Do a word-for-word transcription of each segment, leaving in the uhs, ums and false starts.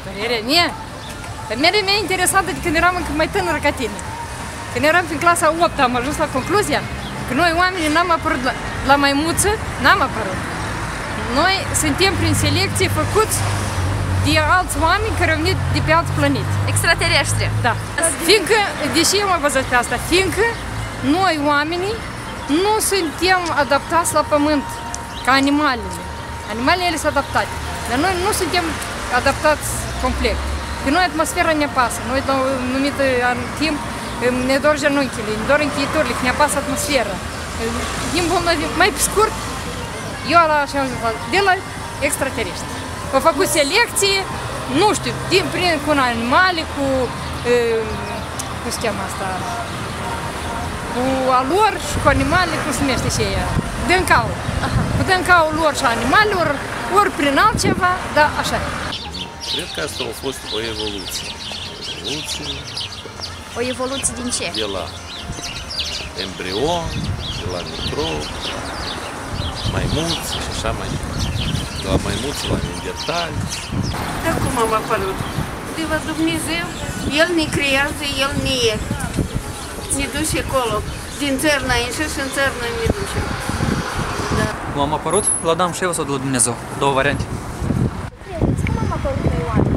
Părerea mea? Pe mine mi-a interesat de când eram încă mai tânără ca tine. Când eram în clasa a opta, am ajuns la concluzia că noi oamenii n-am apărut la, la maimuță, n-am apărut. Noi suntem prin selecție făcuți de alți oameni care au venit de pe alți planeti. Extraterestri. Da. Fiindcă, deși eu am văzut pe asta, fiindcă noi oamenii nu suntem adaptați la pământ ca animalele. Animalele ele sunt adaptate, dar noi nu suntem adaptați complet. Pe noi atmosfera ne pasă. Noi la un anumit timp ne dor genunchile, ne dor încheieturile, că ne apasă atmosfera. Din mai pe scurt, eu la așa am zis, de la extraterestri. Au făcut selecție, nu știu, din, prin, cu animale, cu, e, cum se cheamă asta, cu alor și cu animale, cum se numește și ea, dâncau. Cu dâncau lor și animalelor, ori prin altceva, dar așa e. Cred că asta a fost o evoluție. Evoluție O evoluție din ce? de la embrion, de la microb, maimuți și așa mai departe. De la maimuți la neandertali. Dar cum am apărut? De la Dumnezeu, El ne creează, El ne, ne duce acolo. Din țări înainte și în țări noi ne ducem. Da. Cum am apărut? La Adam și Eva sau de la Dumnezeu? Două variante. Cum am apărut noi oameni?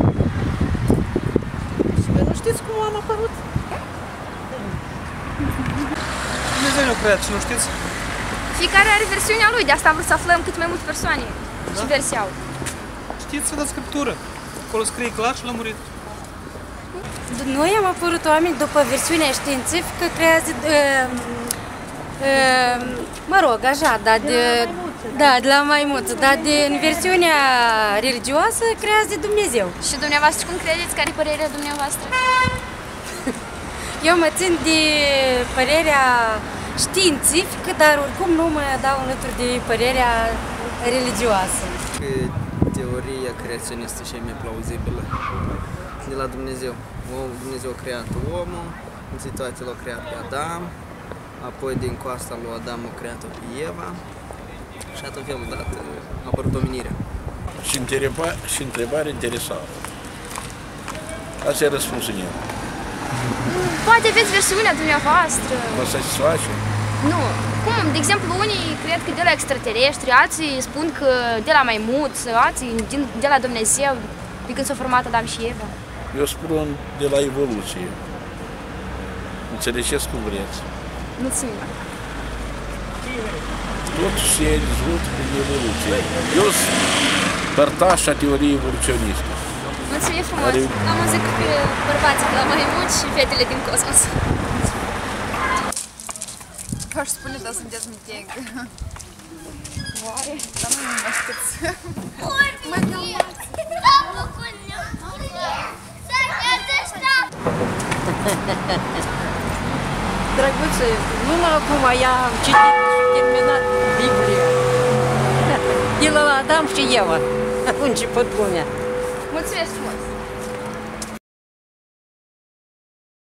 Și voi nu știți cum am apărut? Dumnezeu ne-a creat și nu știți? Fiecare are versiunea lui, de asta am vrut să aflăm cât mai multe persoane Da? și versiunea au. Știți Sfânta Scriptură? Acolo scrie clar și l-a murit. Noi am apărut oameni după versiunea științifică creează, uh, uh, mă rog, așa, da, de, da, de la maimuță, dar din versiunea religioasă creează Dumnezeu. Și dumneavoastră cum credeți? Care e părerea dumneavoastră? Eu mă țin de părerea științifică, dar oricum nu mă dau înlături de părerea religioasă. Că teoria creaționistă și mai plauzibilă de la Dumnezeu. Dumnezeu a creat omul, în situație l-a creat pe Adam, apoi din coasta lui Adam a creat-o pe Eva și atunci felul dat a apărut omenirea. Și, întreba, și întrebare interesantă. Asta e răspunsul meu. Poate aveți versiunea dumneavoastră. Vă satisface? Nu. Cum? De exemplu, unii cred că de la extraterestri, alții spun că de la maimuți, alții din, de la Dumnezeu, de când s-au format Adam și Eva. Eu spun de la evoluție. Înțelegeți cum vreți. Mulțumim. Totul se dezvoltă prin evoluție. Eu sunt părtaș a teoriei evoluționiste. Mulțumim frumos. Are... Am auzit că bărbații de la maimuți și fetele din cosmos. Aș spune, dar sunteți miteg. Oare? Dar nu mă știți. Mă calmați. Drăguță, numai acum ea am citit și terminat Biblia. De la Adam și Eva. A început lumea. Mulțumesc frumos.